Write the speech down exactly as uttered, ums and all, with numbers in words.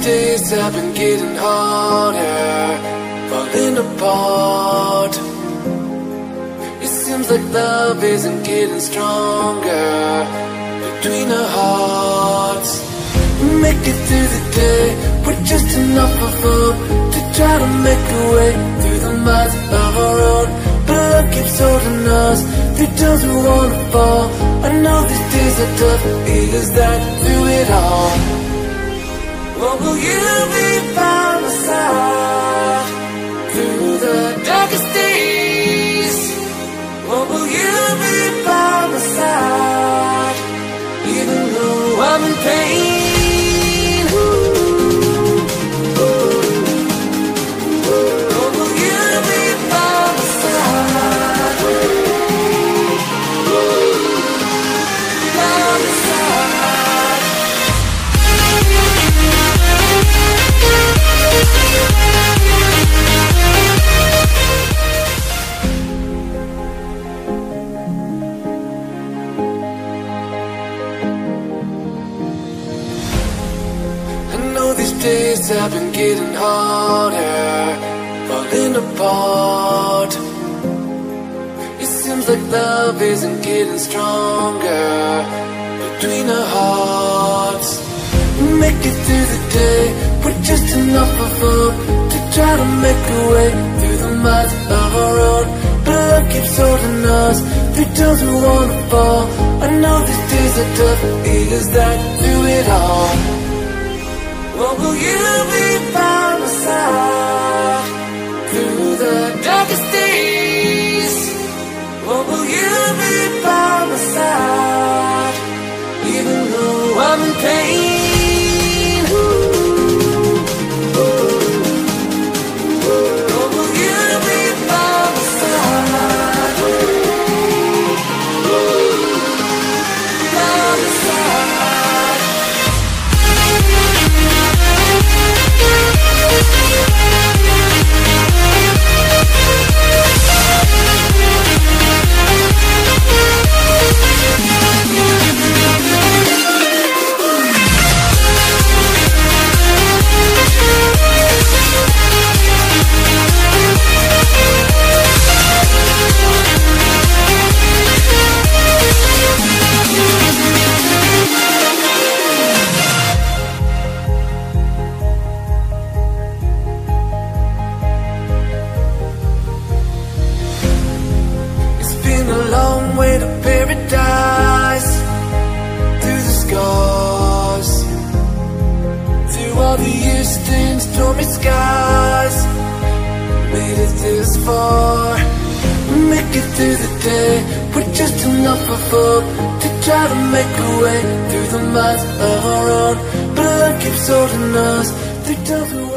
days have been getting harder, falling apart. It seems like love isn't getting stronger between our hearts. We make it through the day with just enough of hope to try to make a way through the miles of our road. But love keeps holding us through times we wanna fall. I know these days are tough, is that through it all? What will you be by my side through the darkest days? What will you be by my side even though I'm in pain? These days have been getting harder, falling apart. It seems like love isn't getting stronger between our hearts. We make it through the day with just enough of hope to try to make a way through the miles of our road. But love keeps holding us through times we wanna fall. I know these days are tough, is that through it all? What will you be by my side through the darkest days? What will you be by my side even though I'm in pain? What will you be by my side? By my side. Way to paradise, through the scars, through all the eastern stormy skies. Made it this far. We make it through the day with just enough of hope to try to make a way through the miles of our own. But love keeps holding us through times we